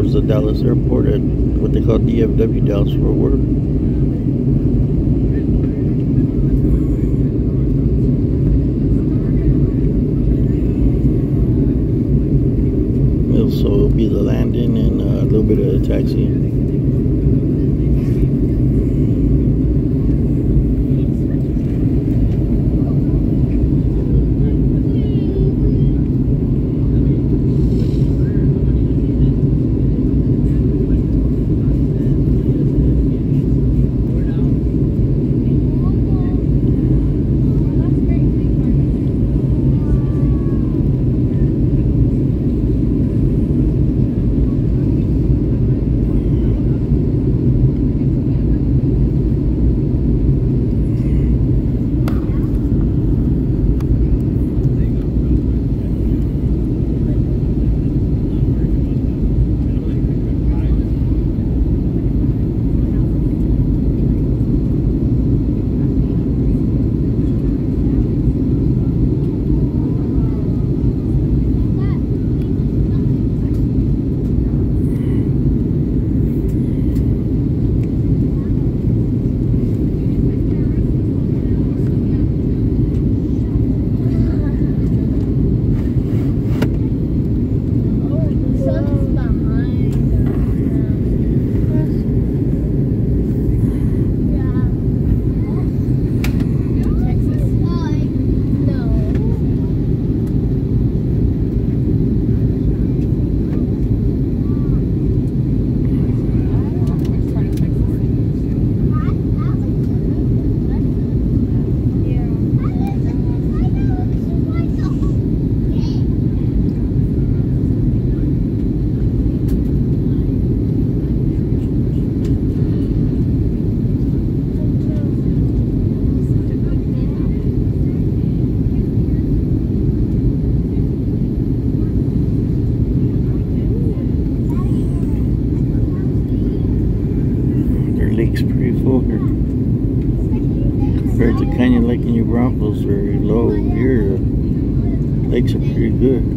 towards the Dallas airport at what they call DFW, Dallas Fort Worth. So it'll be the landing and a little bit of the taxiing. Lake's pretty full here. Compared to Canyon Lake and New Braunfels, very low here. Lakes are pretty good.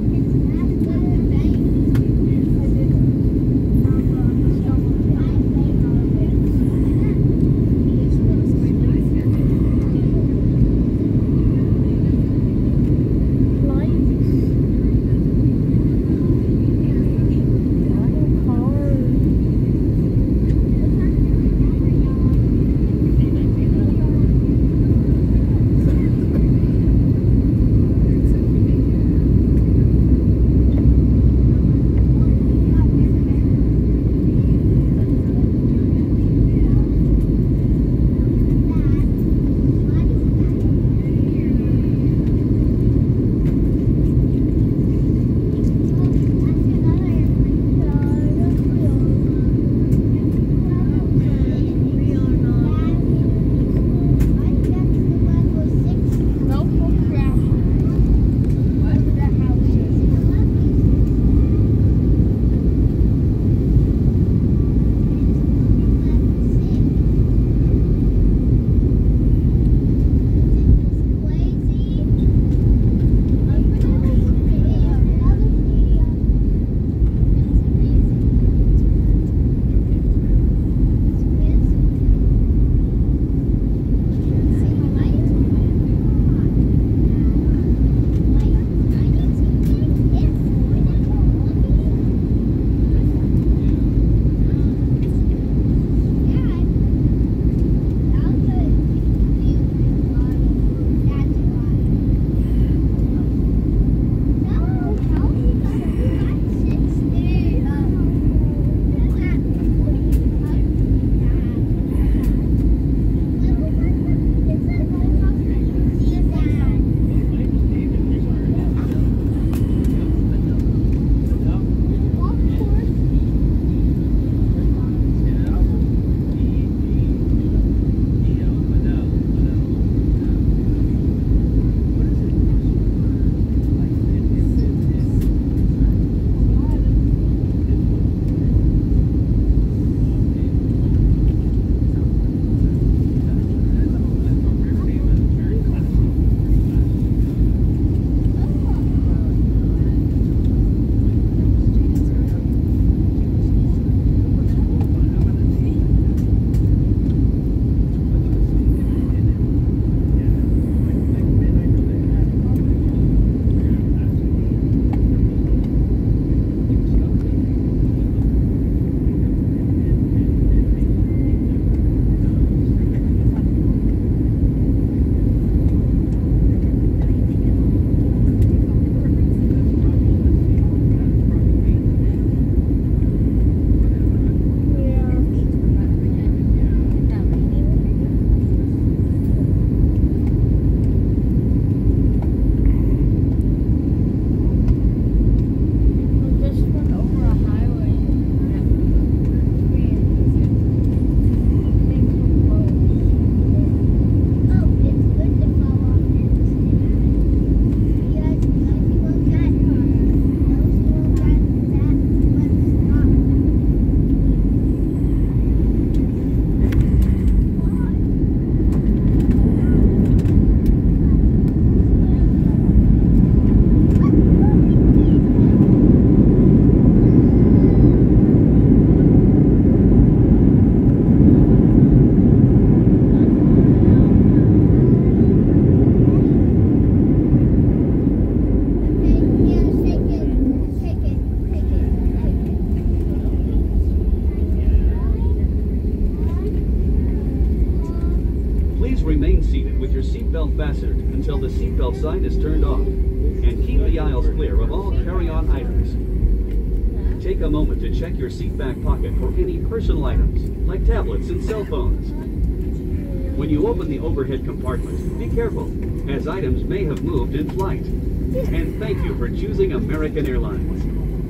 seatbelt fastened until the seatbelt sign is turned off, and keep the aisles clear of all carry-on items. Take a moment to check your seat back pocket for any personal items, like tablets and cell phones. When you open the overhead compartment, be careful, as items may have moved in flight. And thank you for choosing American Airlines.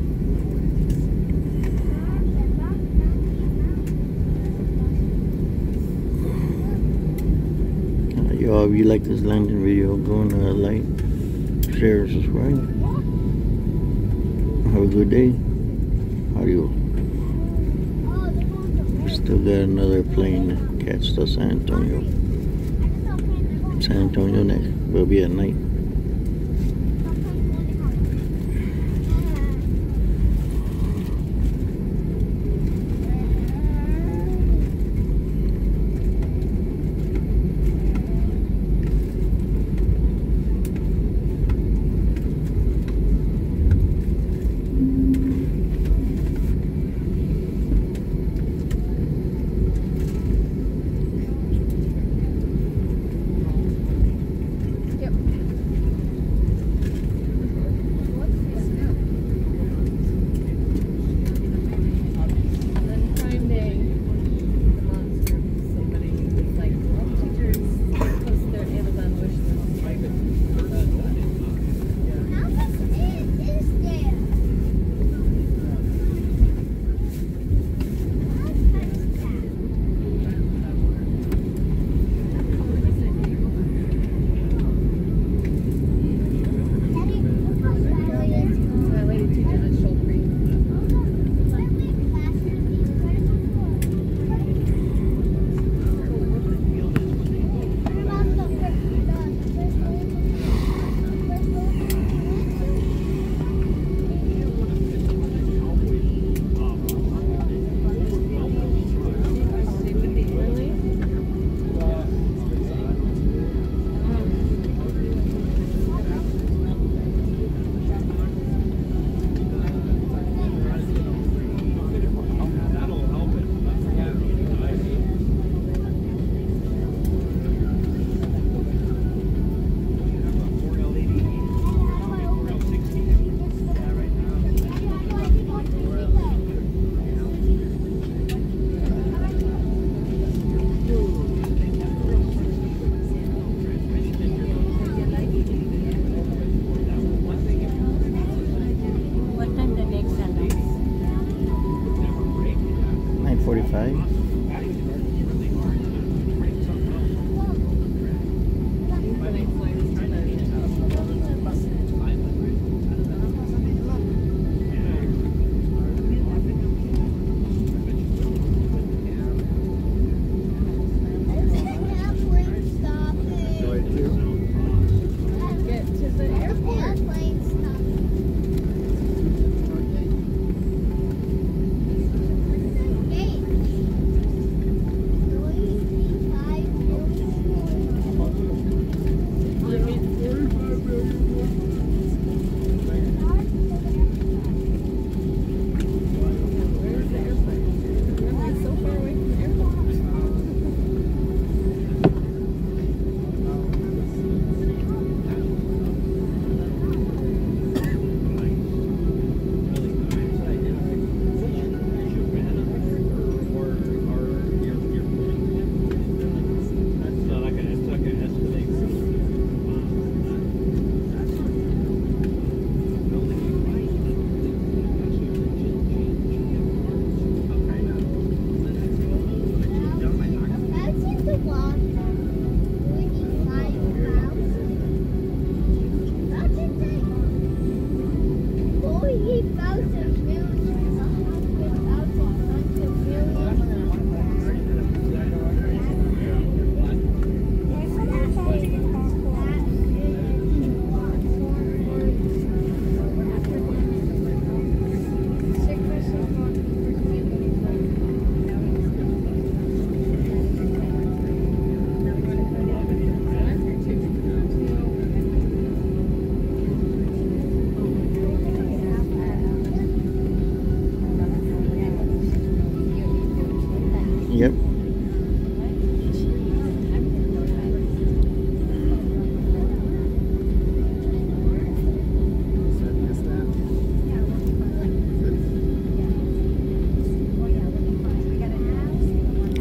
Y'all, if you like this landing video, go on like, share, subscribe. Have a good day. Adios. Still got another plane to catch to San Antonio. San Antonio next. Will be at night.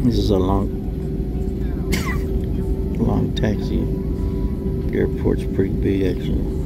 This is a long taxi. The airport's pretty big actually.